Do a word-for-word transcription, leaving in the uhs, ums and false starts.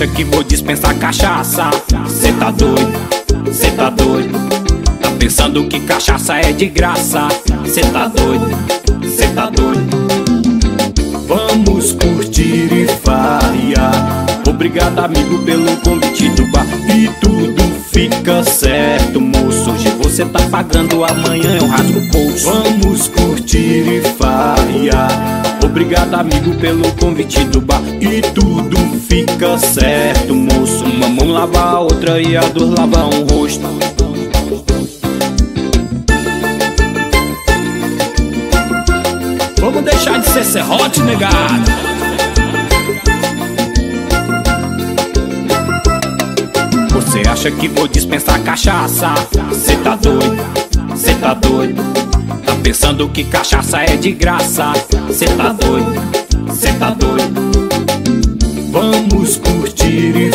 acha que vou dispensar cachaça? Cê tá doido, cê tá doido. Tá pensando que cachaça é de graça? Cê tá doido, cê tá doido. Vamos curtir e farrear. Obrigado, amigo, pelo convite do bar. E tudo fica certo, moço. Hoje você tá pagando, amanhã eu rasgo o bolso. Vamos curtir e farrear. Obrigado, amigo, pelo convite do bar. E tudo fica certo, moço. Uma mão lava a outra e a dor lava um rosto. Vamos deixar de ser serrote, negado. Você acha que vou dispensar cachaça? Cê tá doido, cê tá doido. Tá pensando que cachaça é de graça? Cê tá doido, cê tá doido. Vamos curtir e